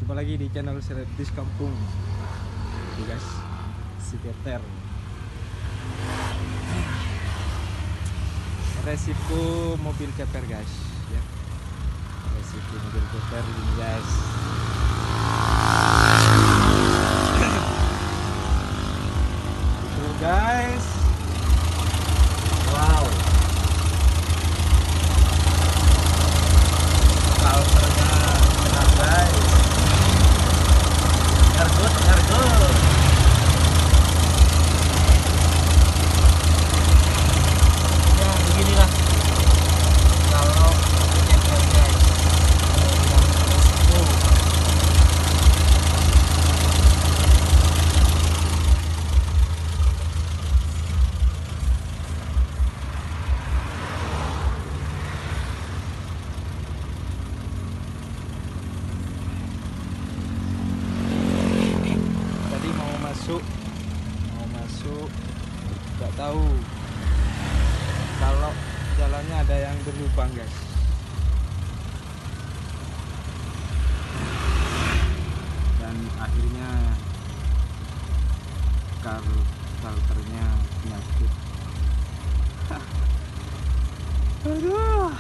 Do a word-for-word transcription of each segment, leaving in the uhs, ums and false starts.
Jumpa lagi di channel Servis Kampung. Oke guys, sekitar resiko mobil ceper guys ya. Resiko mobil ceper ini guys. Itu guys. Wow. Kalternya benar guys. Ergot, ergot. Ya beginilah kalau ceper guys. Oh. Masuk mau masuk nggak tahu kalau jalannya ada yang berlubang guys, dan akhirnya kar kalternya nyangkut. Aduh.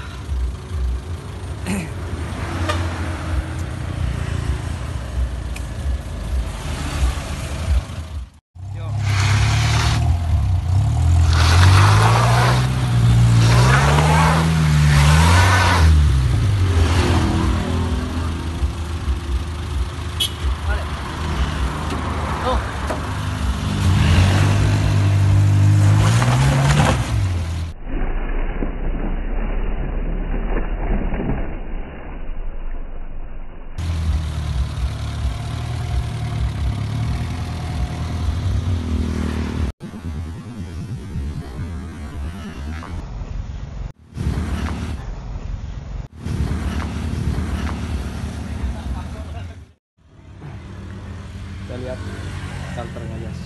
Kita lihat kalternya guys.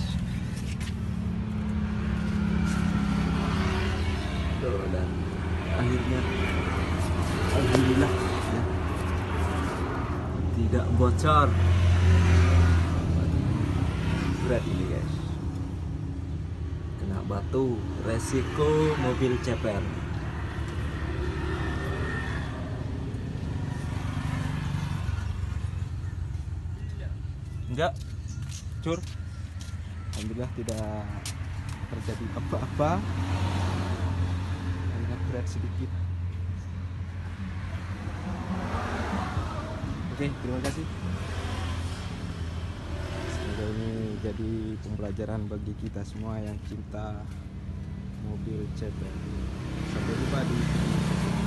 Tuh, dan akhirnya alhamdulillah ya, tidak bocor. Berat ini guys, kena batu, resiko mobil ceper. Enggak cur, alhamdulillah tidak terjadi apa-apa, hanya berat sedikit. Oke, terima kasih. Semoga ini jadi pembelajaran bagi kita semua yang cinta mobil ceper. Sampai jumpa di